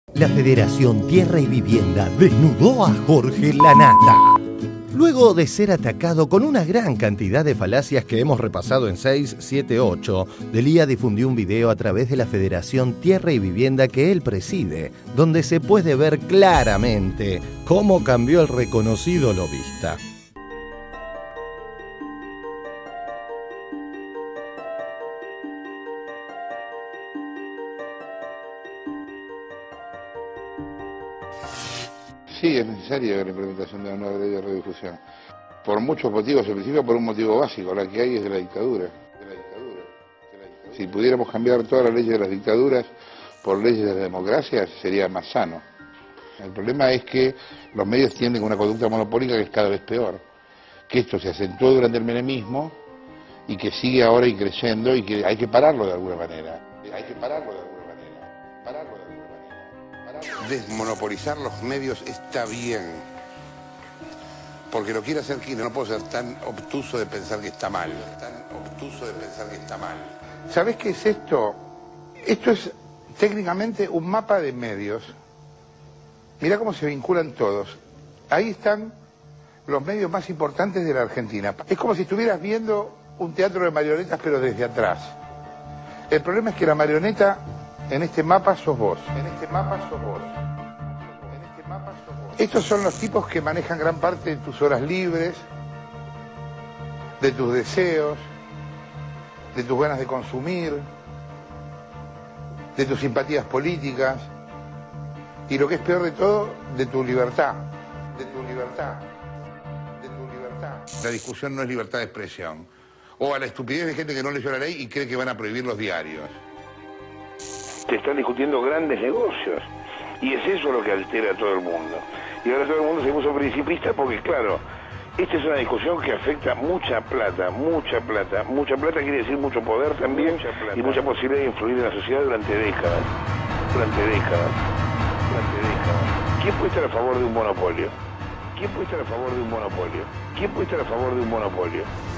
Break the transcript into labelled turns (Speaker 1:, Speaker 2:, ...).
Speaker 1: La Federación Tierra y Vivienda desnudó a Jorge Lanata. Luego de ser atacado con una gran cantidad de falacias que hemos repasado en 6, 7, 8, Delía difundió un video a través de la Federación Tierra y Vivienda que él preside, donde se puede ver claramente cómo cambió el reconocido lobista.
Speaker 2: Sí, es necesaria la implementación de una nueva ley de radiodifusión. Por muchos motivos, en principio por un motivo básico, la que hay es de la dictadura. Si pudiéramos cambiar todas las leyes de las dictaduras por leyes de la democracia, sería más sano. El problema es que los medios tienden con una conducta monopólica que es cada vez peor. Que esto se acentuó durante el menemismo y que sigue ahora y creciendo y que hay que pararlo de alguna manera. Hay que pararlo de alguna manera. Pararlo de alguna manera.
Speaker 3: Desmonopolizar los medios está bien, porque lo quiere hacer quien. No puedo ser tan obtuso de pensar que está mal.
Speaker 2: ¿Sabés qué es esto? Esto es técnicamente un mapa de medios. Mirá cómo se vinculan todos. Ahí están los medios más importantes de la Argentina. Es como si estuvieras viendo un teatro de marionetas, pero desde atrás. El problema es que la marioneta en este mapa sos vos. Estos son los tipos que manejan gran parte de tus horas libres, de tus deseos, de tus ganas de consumir, de tus simpatías políticas y lo que es peor de todo, de tu libertad.
Speaker 3: La discusión no es libertad de expresión. O a la estupidez de gente que no leyó la ley y cree que van a prohibir los diarios.
Speaker 4: Se están discutiendo grandes negocios y es eso lo que altera a todo el mundo. Y ahora todo el mundo se puso principista porque, claro, esta es una discusión que afecta mucha plata quiere decir mucho poder también y mucha posibilidad de influir en la sociedad durante décadas. ¿Quién puede estar a favor de un monopolio?